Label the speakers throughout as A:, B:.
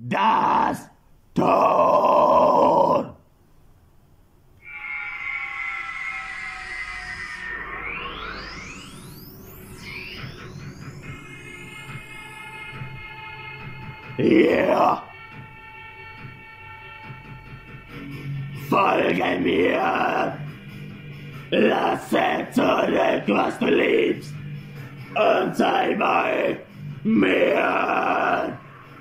A: Das TOR! Ja! Folge mir! Lasse zurück, was du liebst, und sei bei mir!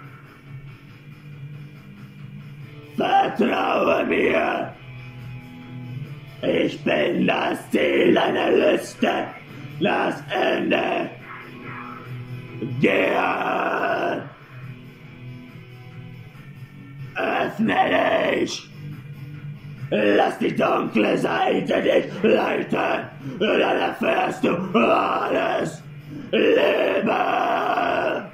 A: Vertraue mir! Ich bin das Ziel deiner Lüste, das Ende. Gern! Öffne dich! Lass die dunkle Seite dich leiten, dann erfährst du alles. Lebe!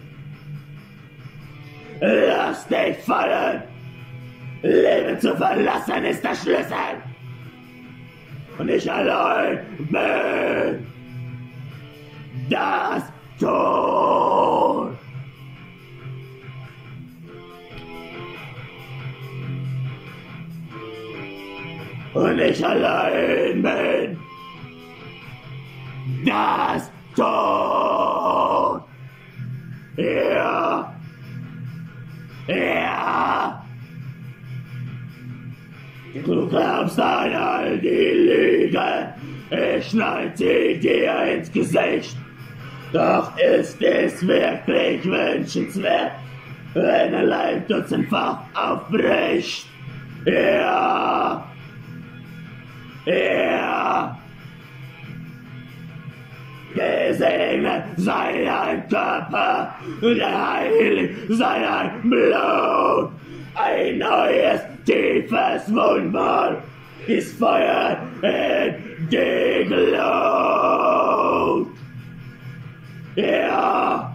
A: Lass dich fallen! Leben zu verlassen ist der Schlüssel! Und ich allein bin das TOR! Und ich allein bin das TOR! Ja! Ja! Du glaubst an all die Lügen, ich schneid sie dir ins Gesicht. Doch ist es wirklich wünschenswert, wenn ein Leib dutzendfach aufbricht? Ja! Ja! Gesegnet sei dein Körper, heilig sei dein Blut, ein neues, tiefes Wundmal ist Feuer in die Glut. Ja!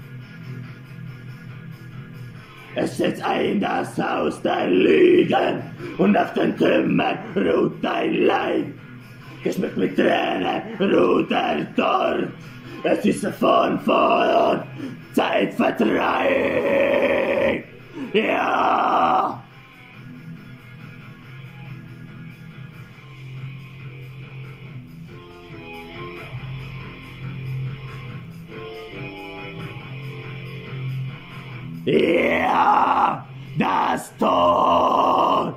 A: Es setzt ein das Haus der Lügen und auf den Trümmern ruht dein Leib. Geschmückt mit Tränen ruht er dort. Es ist von vor und Zeitvertreib. Ja! Ja! Das TOR!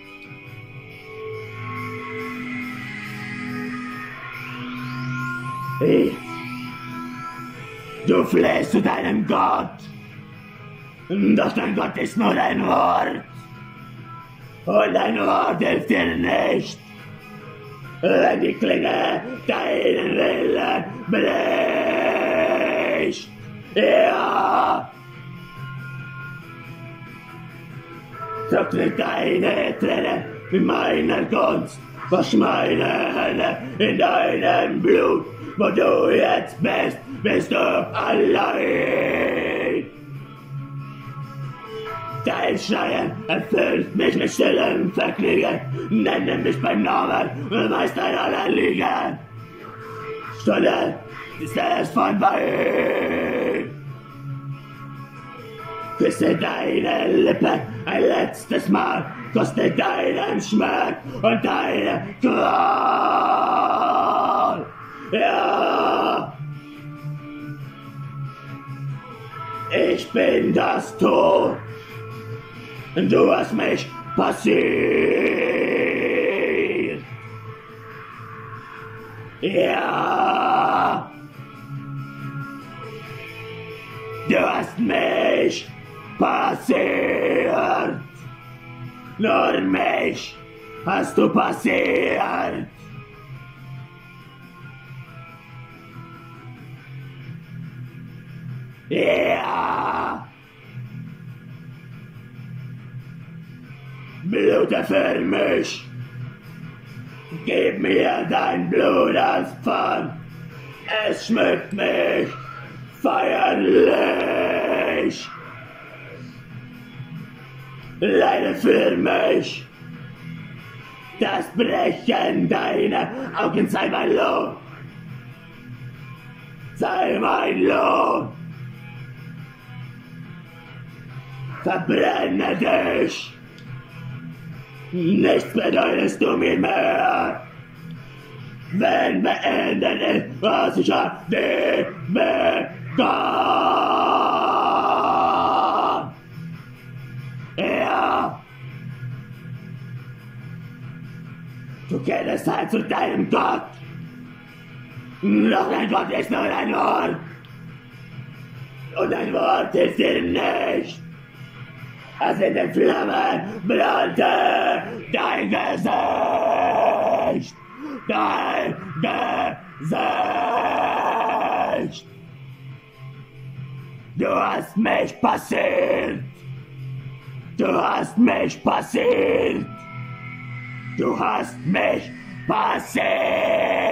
A: Du flehst zu deinem Gott, doch dein Gott ist nur ein Wort. Und ein Wort hilft dir nicht, wenn die Klinge deinen Willen bricht. Ja! Trockne deine Tränen mit meiner Gunst, wasch meine Hände in deinem Blut. Wo du jetzt bist du allein. Dein Schreien erfüllt mich mit stillem Vergnügen. Nenne mich beim Namen, Meister aller Lügen. Stunde ist es vorbei. Küsse deine Lippen ein letztes Mal, koste deinen Schmerz und deine Qual. Ja! Ich bin das TOR. Du hast mich passiert. Ja! Du hast mich passiert. Nur mich hast du passiert. Ja! Blute für mich! Gib mir dein Blut als Pfand! Es schmückt mich feierlich! Leide für mich! Das Brechen deiner Augen sei mein Lohn! Sei mein Lohn! Verbrenne dich! Nichts bedeutest du mir mehr! Wenn beenden ist, was ich an dich begann! Ja! Du kennst halt zu deinem Gott! Doch dein Gott ist nur ein Wort! Und ein Wort hilft dir nicht! Es in den Flammen brannte dein Gesicht! Dein Gesicht! Du hast mich passiert! Du hast mich passiert! Du hast mich passiert!